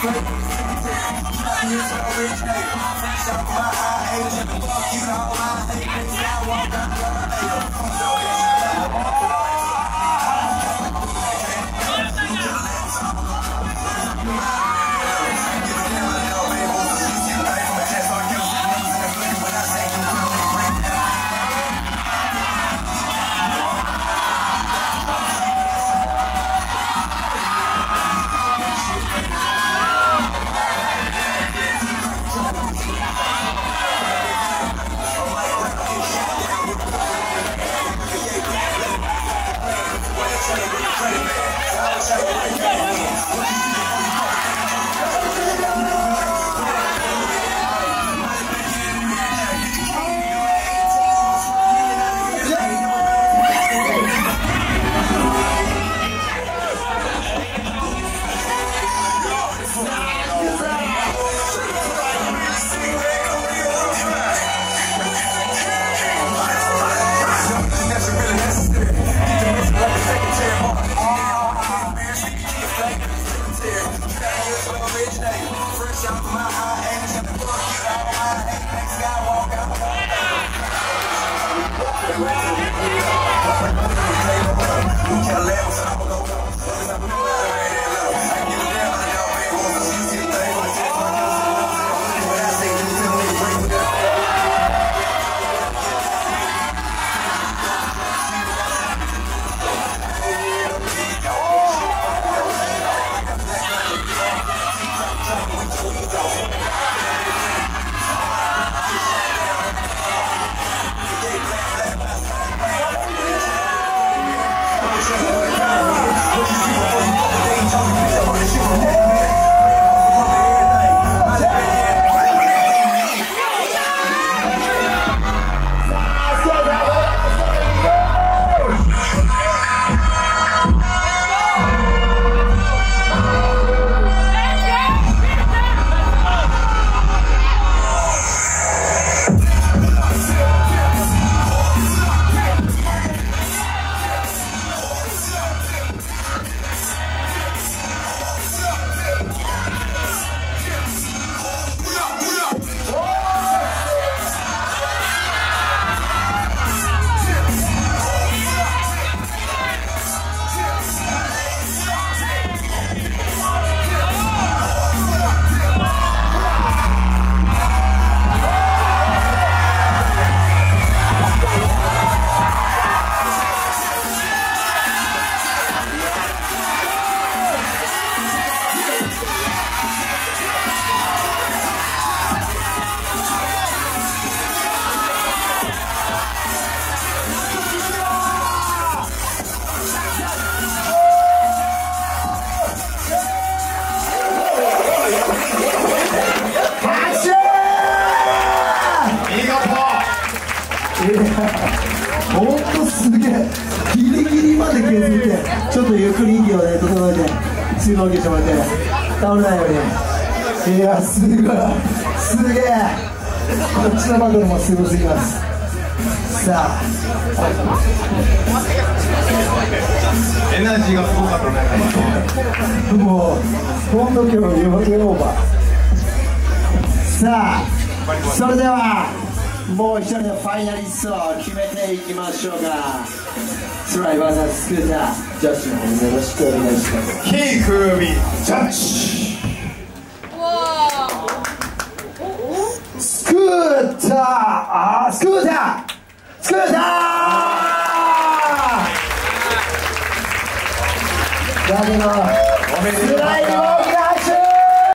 ほんとすげえ、ギリギリまで削ってちょっとゆっくり息をね整えて水分補給してもらって倒れないように。いやすごい、すげえ、こっちのバトルもすごすぎます。さあエナジーがすごかったね。 もうほんと今日オーバー。さあそれではもう一人のファイナリストを決めていきましょうか。スライバーザスクータージャッジの方よろしくお願いします。 キークミジャッジ。 スクーター、スクーター、スクーターだけどスライバー